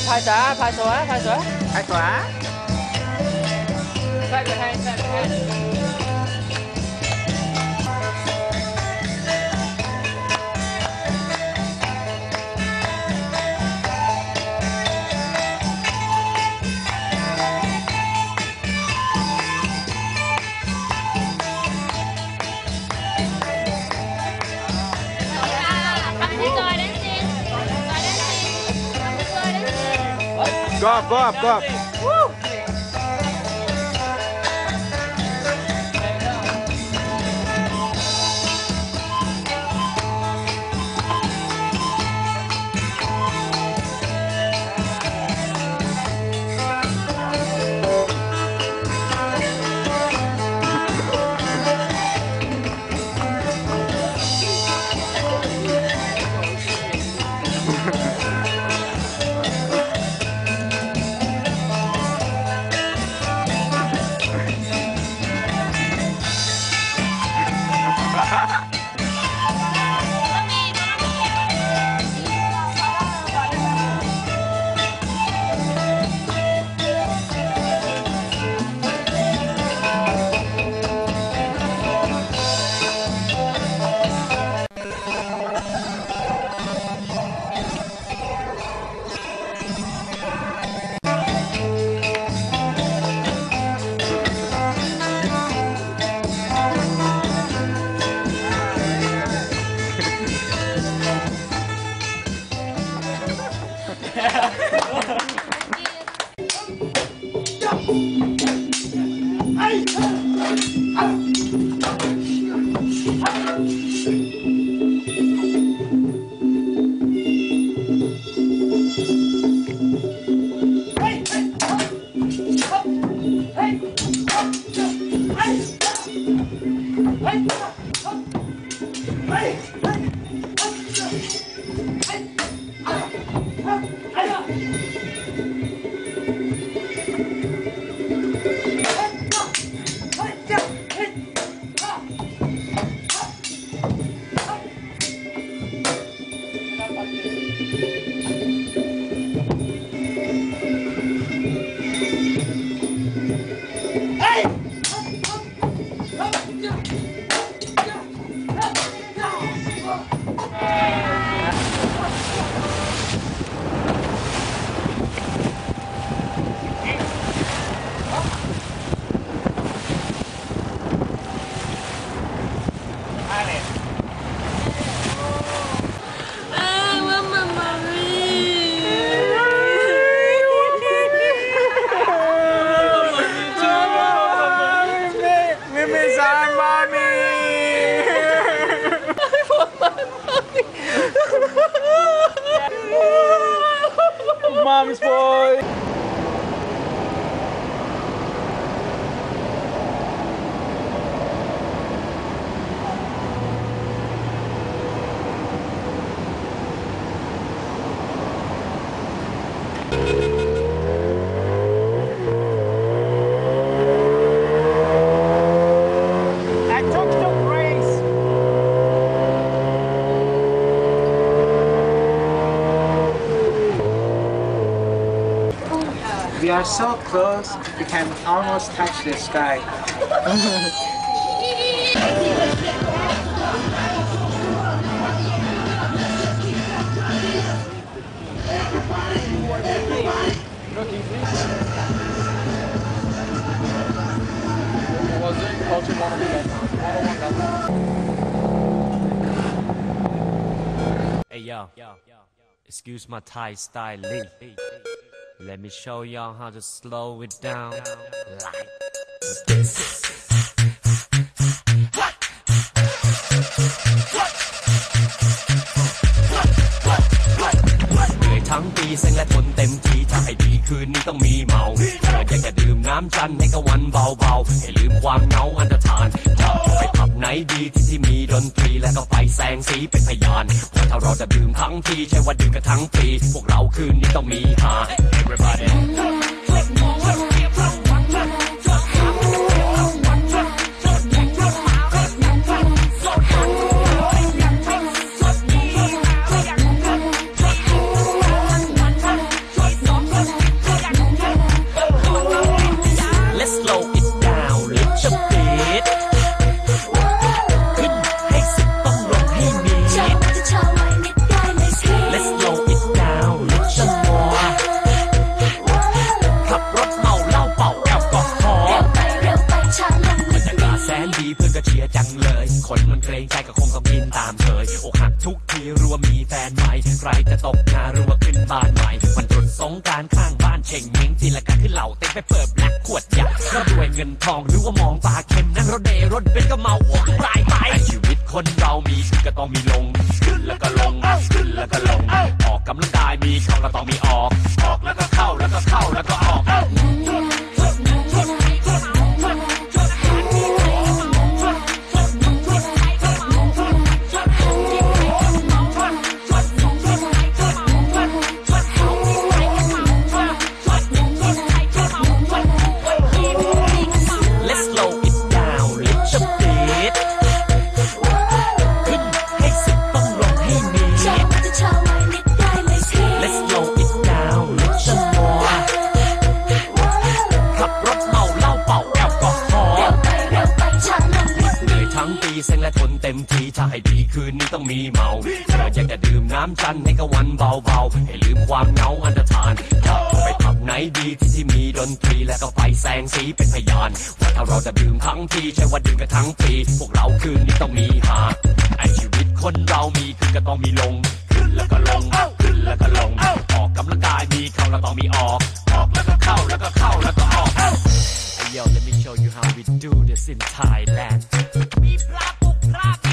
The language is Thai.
拍啥？拍手啊！拍手啊！ 拍手啊！ 再给拍，再给拍。 Go up, go up. Woo! Mom's boy. We are so close, we can almost touch the sky. Hey yo, excuse my Thai style, Lee. Let me show y'all how to slow it down like this. เหนื่อยทั้งปีเส้นและทนเต็มทีถ้าให้ดีคืนนี้ต้องมีเมาเธออยากจะดื่มน้ำจันทร์ให้กับวันเบาๆให้ลืมความเหงาอันตรธานไปผับไหนดีที่มีดนตรีแล้วก็ไปแสงสีเป็นพยานว่าถ้าเราจะดื่มทั้งทีใช่ว่าดื่มกันทั้งปีพวกเราคืนนี้ต้องมีหา Everybody ใครจะตกงานหรือว่าขึ้นบ้านใหม่วันตรุษสงกรานต์ข้างบ้านเช่งเม้งทีละกันขึ้นเหล่าเต็มไปเปิดแบล็คขวดใหญ่แล้วด้วยเงินทองหรือว่ามองตาเข็มนั่งรถเดย์รถเบนซ์ก็เมาอ้วกรายไปชีวิตคนเรามีขึ้นก็ต้องมีลงขึ้นแล้วก็ลงขึ้นแล้วก็ลงออกกำลังกายมีเข้าก็ต้องมีออกออกแล้วก็เข้าแล้วก็เข้าแล้วก็ออก Let's slow it down little bit ขึ้นให้สุดต้องลงให้มี Let's slow it down little more ขับรถเมาเหล้าเป่าแอลกอฮอล์เหนื่อยทั้งปีเซ็งและทนเต็มทีถ้าให้ดีคืนนี้ต้องมีเมาเธออยากจะดื่มน้ำจันทร์ให้กับวันเบาๆให้ลืมความเหงาอันตรธานไปผับไหนดีที่มีดนตรีและก็ไฟแสงสีเป็นพยานว่าถ้าเราจะดื่มทั้งทีใช่ว่าดื่มกันทั้งปีพวกเราคืนนี้ต้องมีหาไอชีวิตคนเรามีขึ้นก็ต้องมีลงขึ้นแล้วก็ลงขึ้นแล้วก็ลงออกกำลังกายมีเข้าแล้วต้องมีออกออกแล้วก็เข้าแล้วก็เข้าแล้วก็ออก Hey yo let me show you how we do this in Thailand มีพระปุกพระ